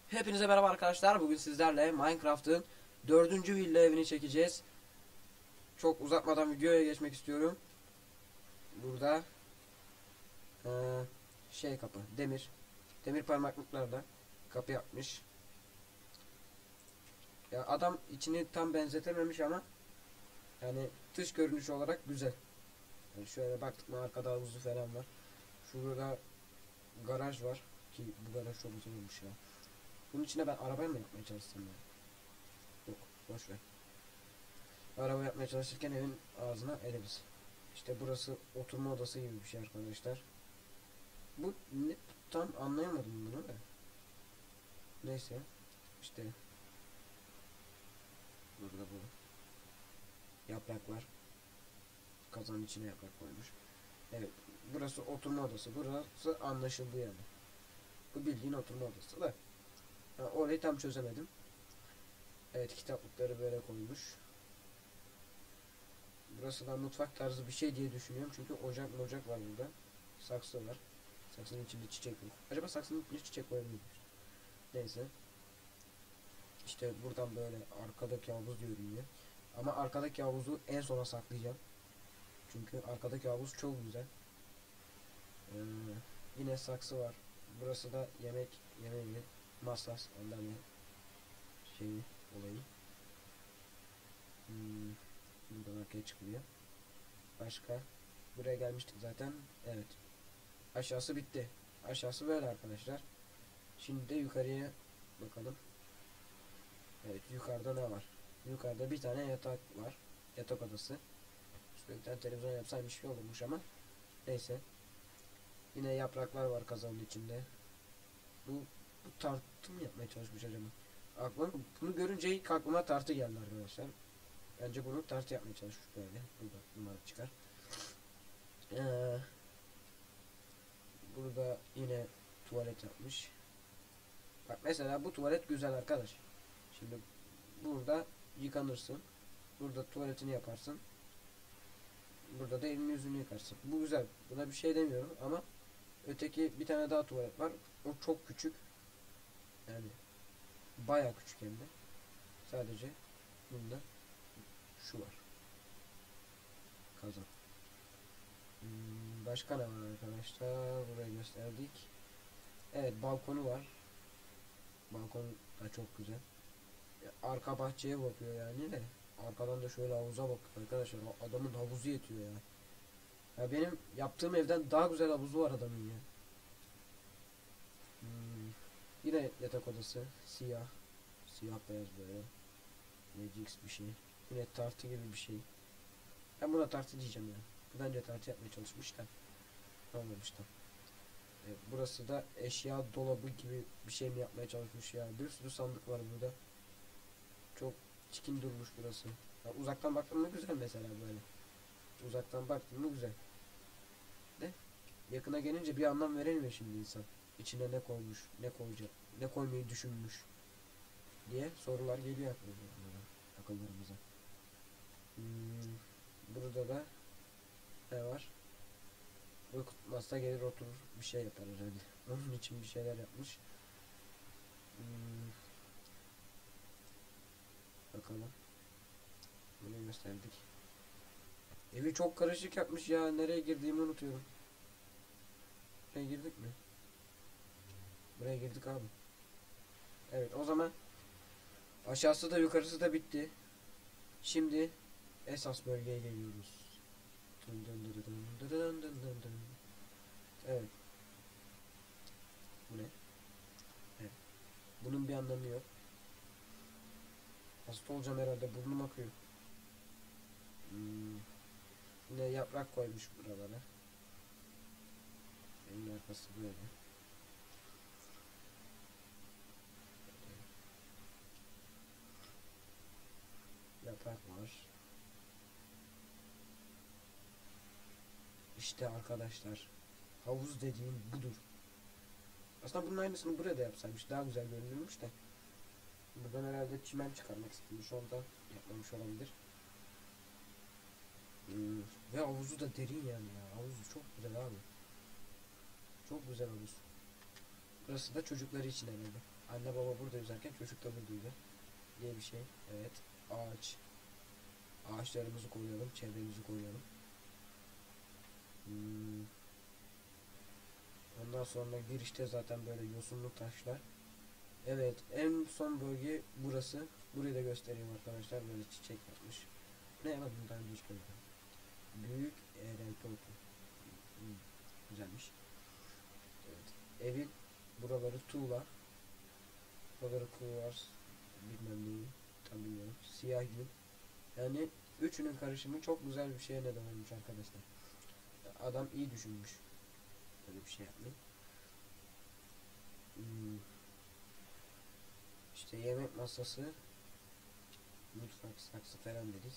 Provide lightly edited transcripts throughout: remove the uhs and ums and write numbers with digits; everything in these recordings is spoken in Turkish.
Hepinize merhaba arkadaşlar. Bugün sizlerle Minecraft'ın 4. villa evini çekeceğiz. Çok uzatmadan videoya geçmek istiyorum. Burada kapı, demir parmaklıklarla kapı yapmış. Ya adam içini tam benzetememiş ama yani dış görünüş olarak güzel. Yani şöyle baktık mı arkada havuzu falan var. Şurada garaj var ki bu garaj çok güzel olmuş ya. Bunun içine ben arabayı mı yapmaya çalışsam ya? Yok, boş ver. Araba yapmaya çalışırken evin ağzına eleriz. İşte burası oturma odası gibi bir şey arkadaşlar. Bu ne, tam anlayamadım bunu da. Neyse. İşte burada bu yapraklar. Kazanın içine yaprak koymuş. Evet. Burası oturma odası. Burası anlaşıldı yani. Bu bildiğin oturma odası da. Orayı tam çözemedim. Evet, kitaplıkları böyle koymuş. Burası da mutfak tarzı bir şey diye düşünüyorum. Çünkü ocak var burada. Saksı var. Saksının içinde çiçek yok. Acaba saksının içinde çiçek var mıymış? Neyse. İşte buradan böyle arkadaki havuz görünüyor. Ama arkadaki havuzu en sona saklayacağım. Çünkü arkadaki havuz çok güzel. Ee, Yine saksı var. Burası da yemeği masas ondan şeyi olayı. Buradan arkaya çıkılıyor. Başka buraya gelmiştik zaten. Evet. Aşağısı bitti. Aşağısı böyle arkadaşlar. Şimdi de yukarıya bakalım. Evet, yukarıda ne var? Yukarıda bir tane yatak var. Yatak odası. Şurada bir tane televizyon yapsaymış bir şey olurmuş ama neyse. Yine yapraklar var kazanın içinde. Bu tartı mı yapmaya çalışmış acaba? Bunu görünce ilk aklıma tartı geldi arkadaşlar. Bence bunu tartı yapmaya çalışmış böyle. Burada numara çıkar. Burada yine tuvalet yapmış. Bak mesela bu tuvalet güzel arkadaş. Şimdi burada yıkanırsın. Burada tuvaletini yaparsın. Burada da elini yüzünü yıkarsın. Bu güzel. Buna bir şey demiyorum ama öteki bir tane daha tuvalet var. O çok küçük. Yani bayağı küçük hem de. Sadece bunda şu var. Kazan. Başka ne var arkadaşlar? Burayı gösterdik. Evet, balkonu var. Balkon da çok güzel. Arka bahçeye bakıyor yani de. Arkadan da şöyle havuza bakıyor arkadaşlar. Adamın havuzu yetiyor ya. Ya benim yaptığım evden daha güzel havuzu var adamın ya. Yine yatak odası. Siyah. Siyah beyaz böyle. Magix bir şey. Yine tartı gibi bir şey. Ben buna tartı diyeceğim ya. Bence tartı yapmaya çalışmış da. Olmamış da. Burası da eşya dolabı gibi bir şey mi yapmaya çalışmış ya. Bir sürü sandık var burada. Çok çirkin durmuş burası. Ya uzaktan baktım mı güzel mesela böyle. Uzaktan baktım mı güzel. De yakına gelince bir anlam veremiyor şimdi insan. İçine ne koymuş, ne koyacak, ne koymayı düşünmüş diye sorular geliyor akıllarımıza. Burada da ne var? Uyku tutmazsa gelir oturur bir şey yapar herhalde. Onun için bir şeyler yapmış. Bakalım. Bunu gösterdik. Evi çok karışık yapmış ya. Nereye girdiğimi unutuyorum. Buraya girdik mi? Buraya girdik abi. Evet, o zaman aşağısı da yukarısı da bitti. Şimdi esas bölgeye geliyoruz. Evet. Bu ne? Evet. Bunun bir anlamı yok. Hasta olacağım herhalde, burnum akıyor. Yine yaprak koymuş buralara. Evin arkası böyle. Yaprak var. İşte arkadaşlar, havuz dediğim budur. Aslında bunun aynısını buraya da yapsaymış daha güzel görünürmüş de. Buradan herhalde çimen çıkarmak istemiş, ondan yapmamış olabilir. Ve havuzu da derin yani ya. Havuzu çok güzel abi. Çok güzel havuz. Burası da çocukları için herhalde. Anne baba burada yüzerken çocuk da buradaydı diye bir şey. Evet. Ağaç. Ağaçlarımızı koyalım. Çevremizi koyalım. Ondan sonra girişte zaten böyle yosunlu taşlar. Evet. En son bölge burası. Burayı da göstereyim arkadaşlar. Böyle çiçek yapmış. Ne yapalım daha önce hiç görmedim. Büyük eğrelti otu. Güzelmiş. Evet. Evin buraları tuğla. Buraları kuvars. Bilmem neyi. Tam bilmiyorum. Siyah yün. Yani üçünün karışımı çok güzel bir şeye neden olmuş arkadaşlar. Adam iyi düşünmüş. Böyle bir şey yapmayı. İşte yemek masası, mutfak saksı falan dedik.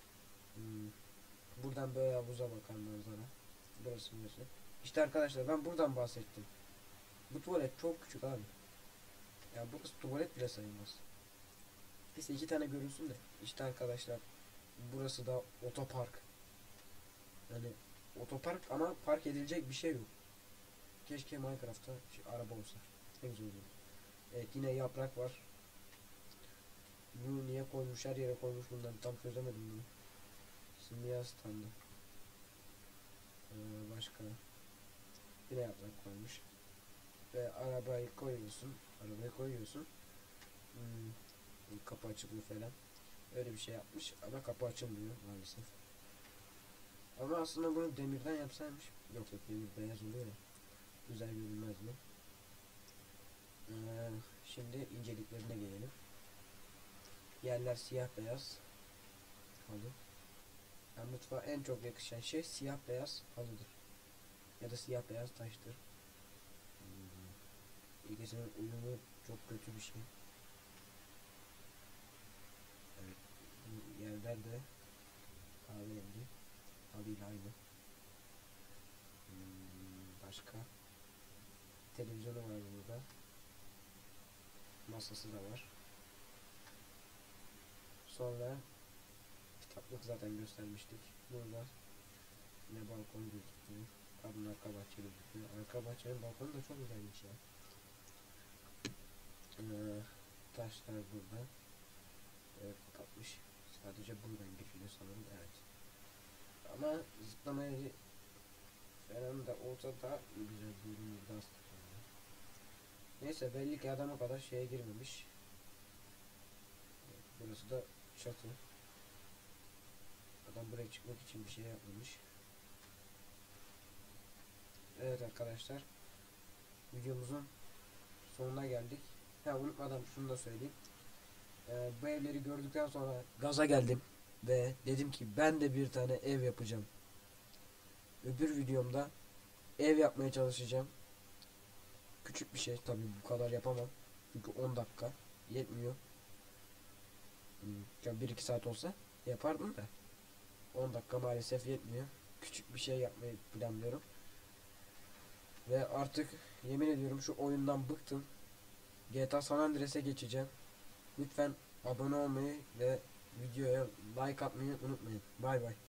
Buradan böyle havuza bakan manzara. Burası burası. İşte arkadaşlar ben buradan bahsettim. Bu tuvalet çok küçük abi. Ya burası tuvalet bile sayılmaz. Neyse iki tane görünsün de. İşte arkadaşlar burası da otopark. Yani otopark ama park edilecek bir şey yok. Keşke Minecraft'ta araba olsa. Ne güzel olur. Evet yine yaprak var. Bunu niye koymuş, her yere koymuş, bundan tam çözemedim bunu. Simya standı. Başka yine yaprak koymuş. Ve arabayı koyuyorsun. Arabayı koyuyorsun. Kapı açılıyor falan. Öyle bir şey yapmış ama kapı açılmıyor maalesef. Ama aslında bunu demirden yapsaymış. Yok yok, demir beyaz oluyor ya. Güzel görünmez mi? Şimdi inceliklerine gelelim. Yerler siyah beyaz halı. Yani mutfağa en çok yakışan şey siyah beyaz halıdır. Ya da siyah beyaz taştır. İkisinin uyumu çok kötü bir şey. Evet. Yerler de kahverengi. Halıyla aynı. Başka. Televizyonu var burada. Masası da var. Sonra kitaplık zaten göstermiştik. Burada yine balkon gözüküyor. Pardon, arka bahçe gözüküyor. Arka bahçenin balkonu da çok güzelmiş ya. Taşlar burada. Evet, kapatmış. Sadece buradan giriliyor sanırım. Evet. Ama zıplama yeri falan da olsa da güzel görünürdü aslında. Neyse, belli ki adam o kadar şeye girmemiş. Burası da çatı. Adam buraya çıkmak için bir şey yapmamış. Evet arkadaşlar, videomuzun sonuna geldik. Ha, unutmadan şunu da söyleyeyim. Bu evleri gördükten sonra gaza geldim ve dedim ki ben de bir tane ev yapacağım. Öbür videomda ev yapmaya çalışacağım. Küçük bir şey tabii, bu kadar yapamam. Çünkü 10 dakika yetmiyor. Ya 1-2 saat olsa yapardım da 10 dakika maalesef yetmiyor. Küçük bir şey yapmayı planlıyorum. Ve artık yemin ediyorum şu oyundan bıktım. GTA San Andreas'e geçeceğim. Lütfen abone olmayı ve videoya like atmayı unutmayın. Bay bay.